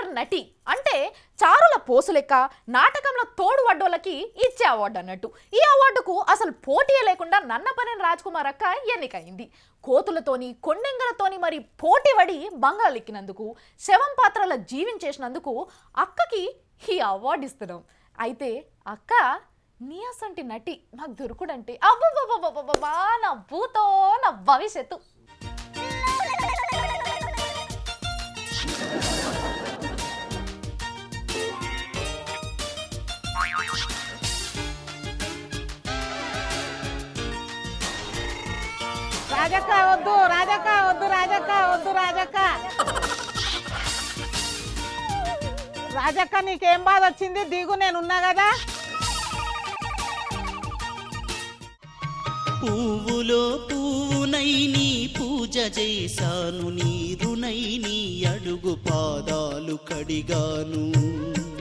Super నటి అంటే చారుల పోసులెక్క నాటకంలో తోడు వడ్డోళ్ళకి ఇచ్చే అవార్డు అన్నట్టు. ఈ అవార్డుకు అసలు పోటీ లేకుండా నన్నపనేని రాజ్కుమార్ అక్క ఎన్నికైంది. కోతులతోని కొండెంగలతోని మరి పోటీ పడి బంగాళెక్కినందుకు, శవం పాత్రల జీవించేసినందుకు అక్కకి ఈ అవార్డు ఇస్తున్నాం. అయితే అక్క నీ అసంటి నటి మాకు దొరుకుడంటే అబ్బబ్బబ్బబ్బబ్బా నా భూతో నా భవిష్యత్తు. రాజక్క వద్దు, రాజక్క వద్దు, రాజక్క వద్దు, రాజక్క. రాజక్క నీకేం బాధ వచ్చింది? దిగు, నేనున్నా కదా. పువ్వులో పువ్వునై నీ పూజ చేశాను, నీరునై నీ అడుగు పాదాలు కడిగాను.